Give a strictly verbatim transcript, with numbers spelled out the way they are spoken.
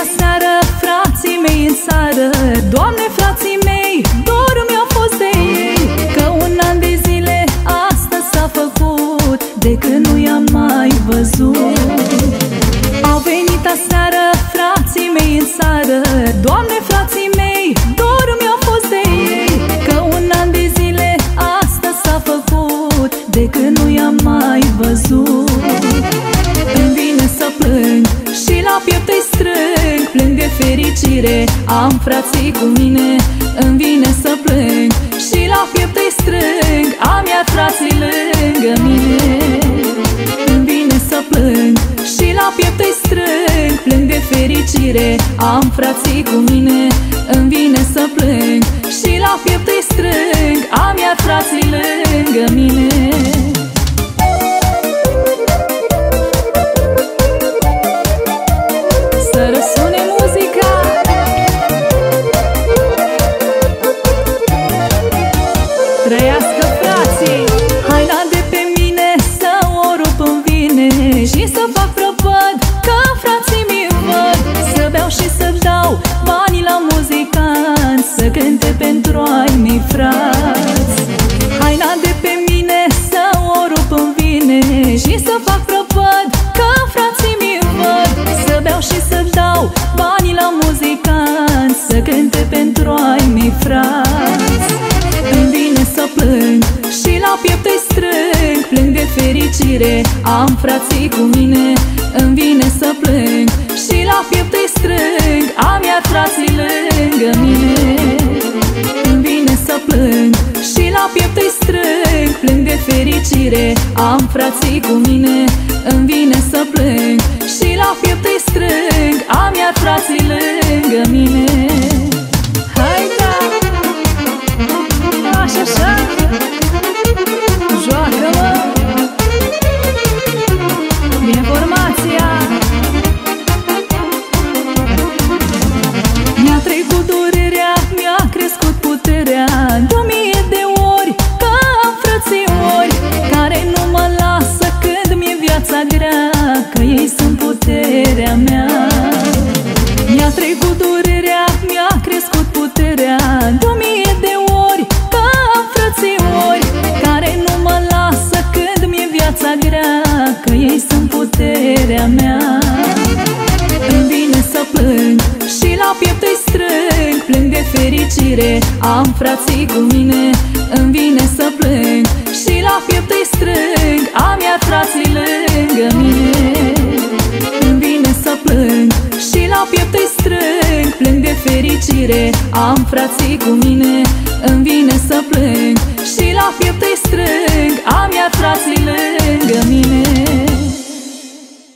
aseară frații mei în țară. Doamne, frații mei, dorul mi-a fost de ei, că un an de zile asta s-a făcut, de când nu i-am mai văzut. Au venit aseară frații mei în țară. Doamne, frații mei, dorul mi-a fost de ei, că un an de zile asta s-a făcut, de când nu i-am mai văzut. Îmi vine să plâng și la piept îi strâng, plâng de fericire, am frații cu mine. Îmi vine să plâng și la piept îi strâng, am iar frații lângă mine. Îmi vine să plâng și la piept îi strâng, plâng de fericire, am frații cu mine. Îmi vine să plâng și la piept îi strâng, am iar frații lângă mine. Să răsune muzica. Trăiască frații! Haina de pe mine să o rup îmi vine și să fac prăpăd, că frații mi văd. Să beau și să dau banii la muzicanți, să cânte pentru ai mei frați. Haina de pe mine să o rup îmi vine și să fac prăpăd, că frații mi văd. Să beau și să dau banii la muzicanți, să cânte pentru ai mei frați. Îmi vine să plâng și la piept îi strâng, plâng de fericire, am frații cu mine. Îmi vine să plâng și la piept îi strâng, am iar frații lângă mine. Îmi vine să plâng și la piept îi strâng, plâng de fericire, am frații cu mine. Îmi vine să plâng și la piept îi strâng, am iar frații lângă mine. Hai da! Așa, așa! Joacă-mă! Bine formația! Mi-a trecut durerea, mi-a crescut puterea, de o mie de ori, că am frățiori care nu mă lasă când mi-e viața grea, că ei sunt puterea mea. Mi-a trecut durerea, mi-a crescut puterea, de o mie de ori, că am frățiori care nu mă lasă când mi-e viața grea, că ei sunt puterea mea. Îmi vine să plâng și la piept îi strâng, plâng de fericire, am frații cu mine. Îmi vine să plâng și la piept îi strâng, am iar frații lângă mine. Îmi vine să plâng și la piept îi strâng, plâng de fericire, am frații cu mine. Îmi vine